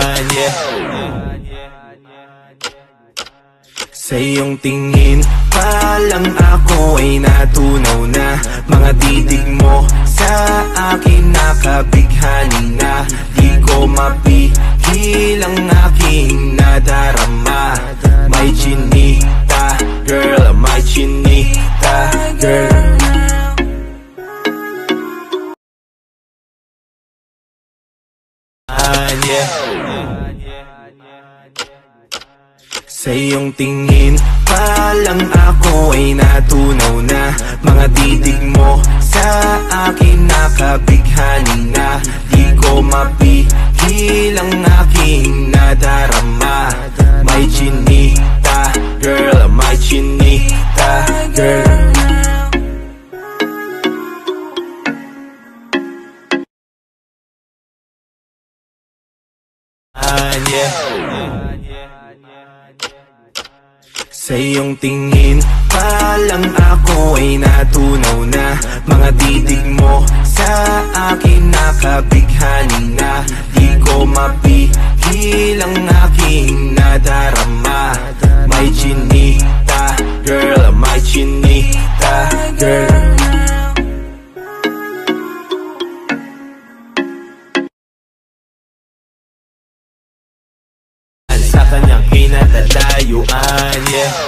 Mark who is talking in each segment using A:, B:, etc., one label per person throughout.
A: Sa iyong tingin pa lang ako ay natunaw na. Mga titig mo sa akin nakabighani na. Di ko mapigil ang aking nadarama. May chinita, girl, may chinita, girl. Sa iyong tingin pa lang ako ay natunaw na. Mga titig mo sa akin nakabighani na. Di ko mapigil ang aking nadarama. May chinita, girl, may chinita, girl. Sa iyong tingin pa lang ako ay natunaw na. Mga titig mo sa akin nakabighani na. Di ko mapigil ang aking nadarama. May chinita, girl, may chinita, girl. Sa kanyang kinatatayuan,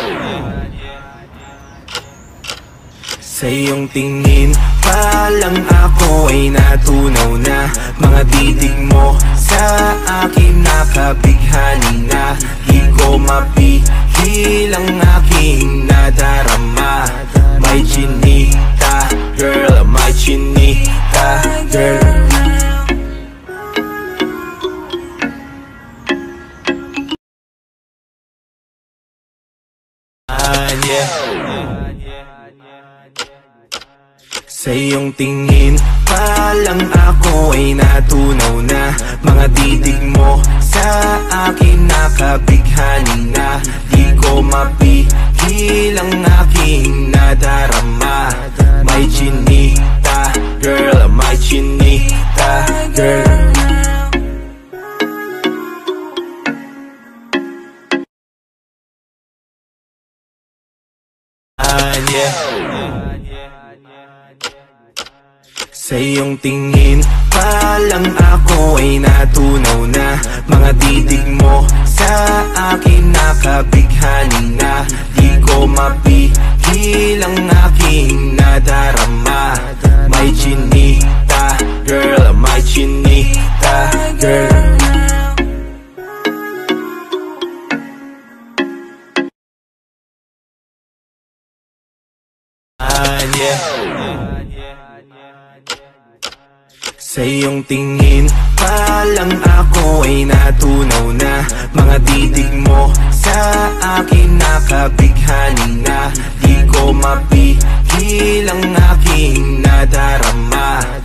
A: Sa iyong tingin pa lang ako ay natunaw na. Mga titig mo sa akin nakabighani na. Di ko mapigil ang aking nadarama. May chinita, girl, may chinita, girl. Sa iyong tingin pa lang ako ay natunaw na. Mga titig mo sa akin nakabighani na. Di ko mapigil ang aking nadarama. May chinita, girl, may chinita, girl. Sa iyong tingin pa lang ako ay natunaw na. Mga titig mo sa akin nakabighani na. Di ko mapigil ang aking nadarama. May chinita, girl, may chinita, girl. Sa iyong tingin pa lang ako ay natunaw na. Mga titig mo sa akin nakabighani na. Di ko mapigil ang aking nadarama.